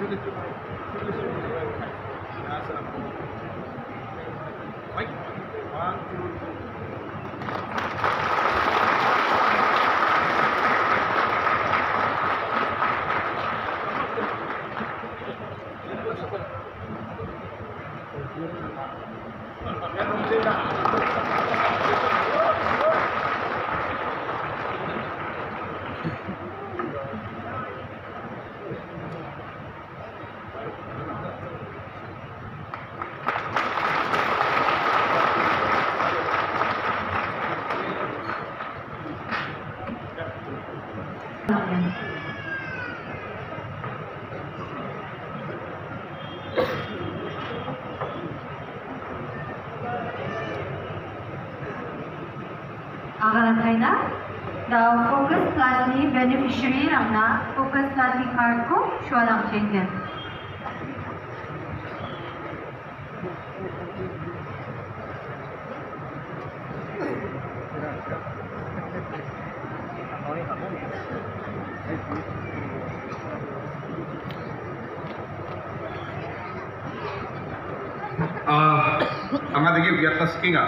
The focus plus ni beneficiary rangna focus plus ni card ko Sualangaha. Amadagi biar taskinga.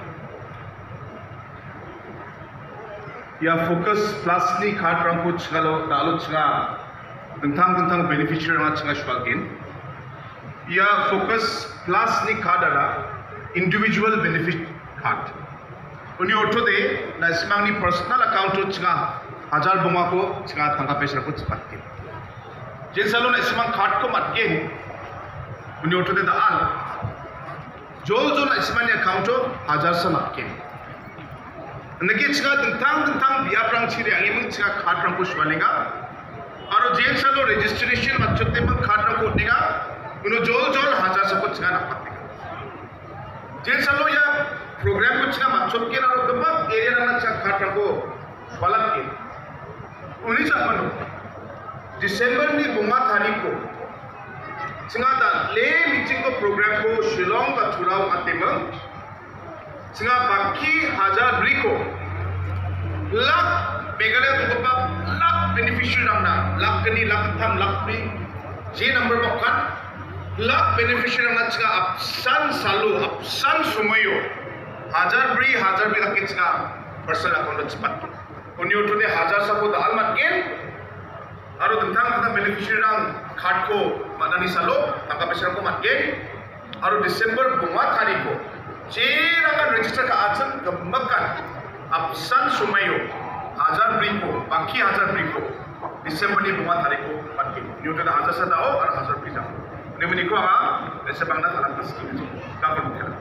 Ya fokus plus ni card rangku cingalo dalu cinga tentang beneficiary rangga cinga shwalgin. Ya fokus plus ni card ada individual benefit card. Uni auto de na semang ni personal account tu cinga hajar bunga ko cinga tangka pesra ko cepatkin. Jadi selalu na semang card ko matkin. Uni auto de daal. Jo na semang ni account tu hajar sa matkin. Nagi cinga tentang biar perang ciri angin cinga card perang kus walinga, aro jail salo registration macam tu pun card perang kus niga, uno jol hajar sebut cinga nak pakai. Jail salo ya program kus cinga macam tu aro tempat area nak cinga card perang kus walat ke. Uni siapa no? Desember ni bunga hari ko, cinga dah le meeting ko program ko Shillong ka curau atemang. Singa baki hajar beriko lak Meghalaya tu beberapa lak beneficiary rangna lak keni lak tham lak pri J number bukan lak beneficiary rangna singa absan sumayo hajar beri lak singa personal account cepat unyu tu de hajar sabu dah almat gen aru tentang beneficiary rang card ko mana ni salo tangka pesara ko mat gen aru Desember bunga hari ko Jika register ke action kemakan absen sumayo hajar beriku baki hajar beriku Desember ni bunga tariku pagi new tu dah hajar sedao atau hajar beri jam ni meniku apa Desember na salah pasti dapat bukan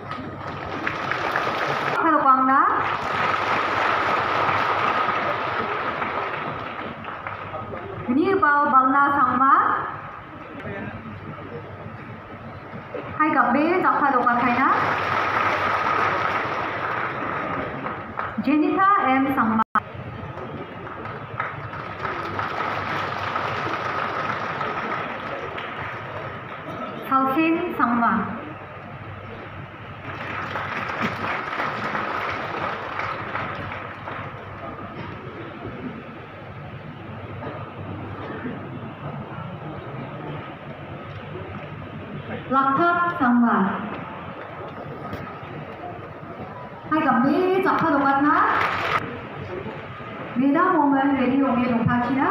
Hello Pangna ini bau bangna sangma Hai gabe jakha doka thaina Jenita M Sangma Halsin Sangma Lakthap Sangma Hai kami jakha dokat na Meda moment ready onge lokachina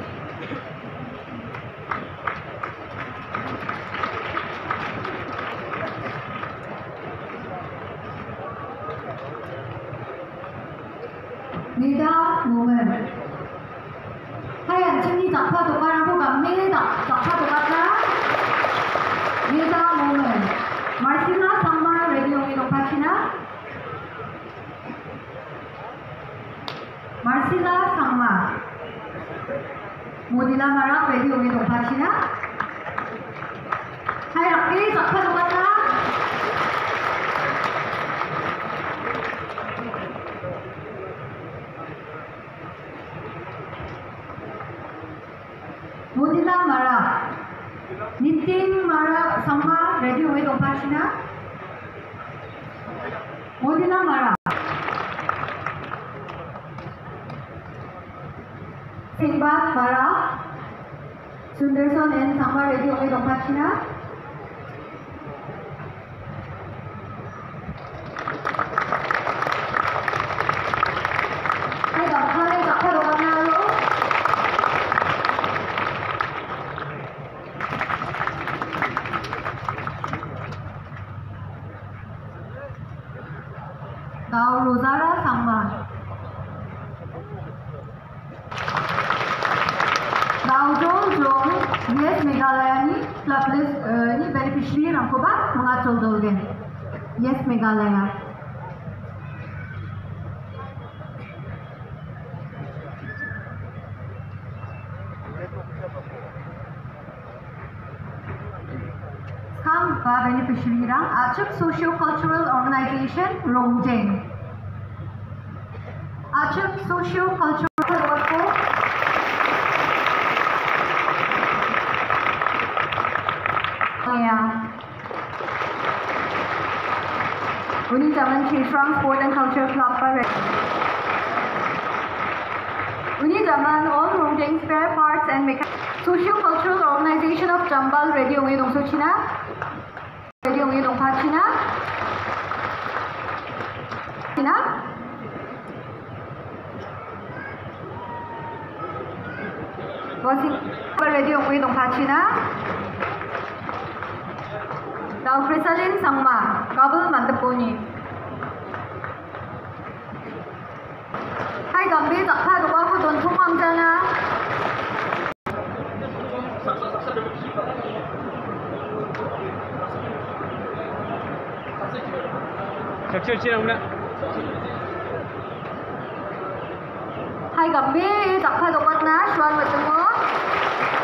Meda moment Hai anjing jakha dokat aku kami jakha dokat na Meda moment Marcina Sangma ready onge lokachina Marcila Sangma Modila Mara ready onge lokachina Hai rakki jakha dokat na Modila Mara Nitin Mara Sangma ready onge lokachina Modila Mara Singbat Mara Sunderson and Sangma Radio Ngi Dong Pachina. Hai Dong Hai Dong Hai Dong Hai Lo. Do.o Rosara Sangma. Do.o Yes Meghalaya ni club list ni beneficiary rangkoba mengatur dolgen. Yes Meghalaya. Kam ba beneficiary rang Achuk Socio-Cultural Organization Rongjingo. Achuk Socio-Cultural Workforce Uni Zaman Cheshrang Sport and Culture Club by Uni Zaman all Rongjingo spare parts and Socio-Cultural Organization of Jambal Radio Ngi Dong China Radio Ngi Dong China China Radio Ngi Dong China Now Krisalin Sangma, Kabul Mantapuni. Hai Gambi Zakha Dua Ku Don Thung Amjana. Hai Gambi Zakha Dua Na Shwal Matemo.